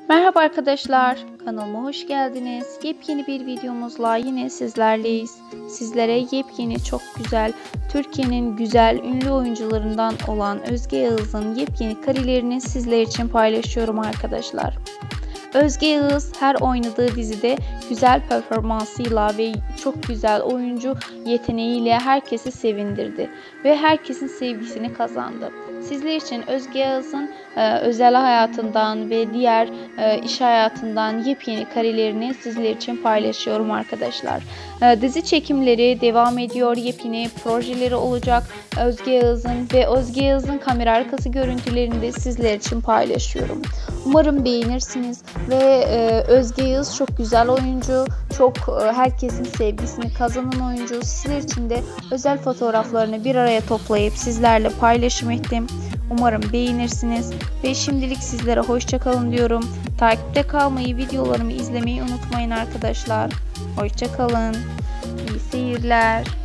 Merhaba arkadaşlar, kanalıma hoş geldiniz. Yepyeni bir videomuzla yine sizlerleyiz. Sizlere yepyeni, çok güzel, Türkiye'nin güzel, ünlü oyuncularından olan Özge Yağız'ın yepyeni karelerini sizler için paylaşıyorum arkadaşlar. Özge Yağız her oynadığı dizide güzel performansıyla ve çok güzel oyuncu yeteneğiyle herkesi sevindirdi ve herkesin sevgisini kazandı. Sizler için Özge Yağız'ın özel hayatından ve diğer iş hayatından yepyeni karelerini sizler için paylaşıyorum arkadaşlar. Dizi çekimleri devam ediyor. Yepyeni projeleri olacak Özge Yağız'ın ve Özge Yağız'ın kamera arkası görüntülerini de sizler için paylaşıyorum. Umarım beğenirsiniz ve Özge Yağız çok güzel oyuncu, çok herkesin sevgisini kazanan oyuncu. Sizler için de özel fotoğraflarını bir araya toplayıp sizlerle paylaşım ettim. Umarım beğenirsiniz ve şimdilik sizlere hoşça kalın diyorum. Takipte kalmayı, videolarımı izlemeyi unutmayın arkadaşlar. Hoşça kalın. İyi seyirler.